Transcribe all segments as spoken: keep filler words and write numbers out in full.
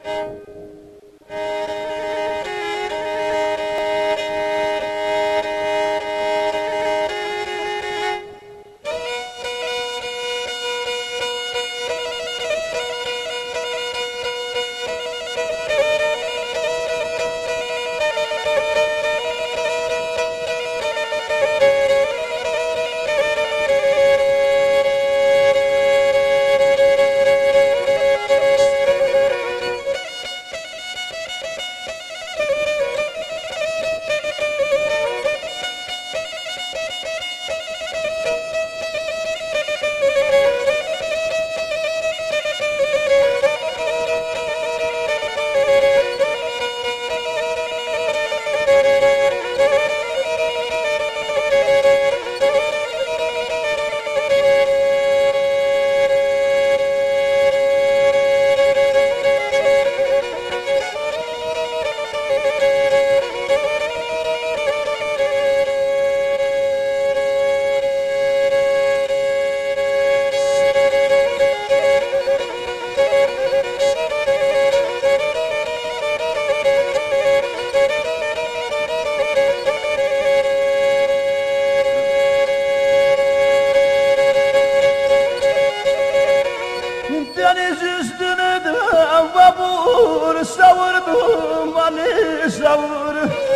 Deniz üstüne de vapur savurdum beni savur.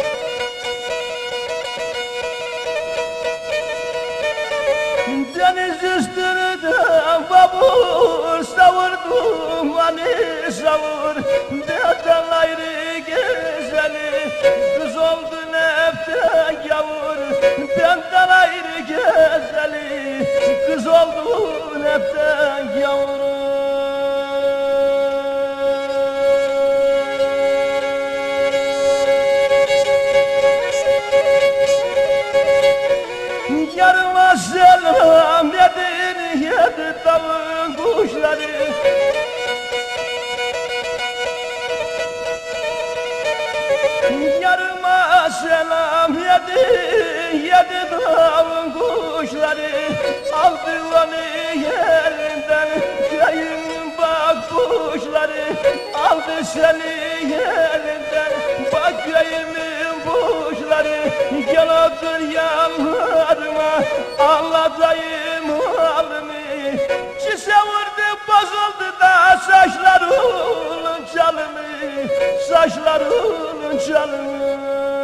Deniz üstüne de vapur savurdum beni savur. Deden ayrı güzeli kız oldu nefte gavur. Deden ayrı güzeli kız oldu nefte gavur. Yarıma selam yedin yedi dağın kuşları. Yarıma selam yedin yedi dağın kuşları. Aldı onu yerinden köyün bak kuşları. Aldı seni yerinden bak köyümün kuşları. Gel otur yanlarıma anlatayım halimi. Çise vurdu bozuldu da saçlarının çalımı. Saçlarının çalımı.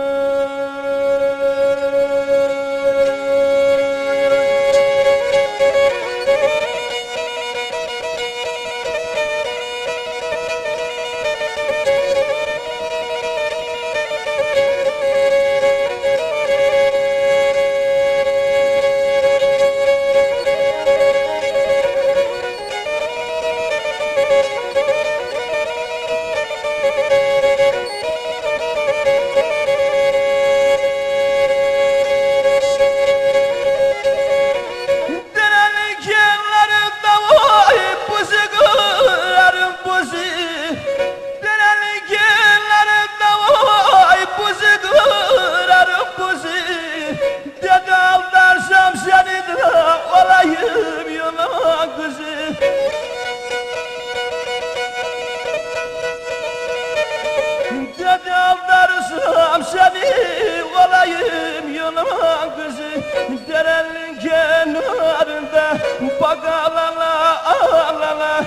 Dede aldarsam seni olayım Yunan kızı. Derenin kenarında bak alala alala.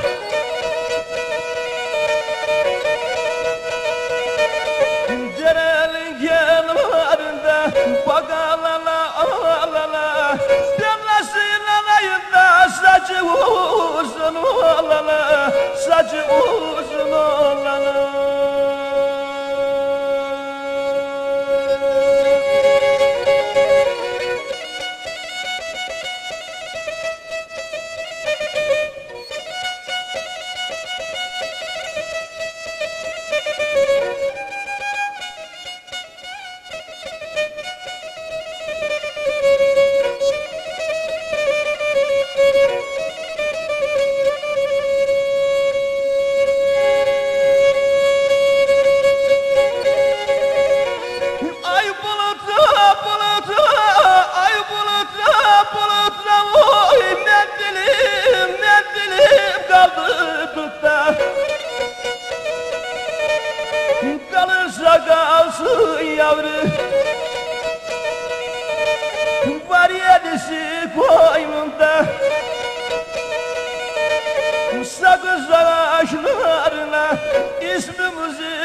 Derenin kenarında bak alala alala. Demlesin alayında saçı uzun olala. Saçı uzun olala. yavru var yedisi koynunda sakız ağaçlarına ismimizi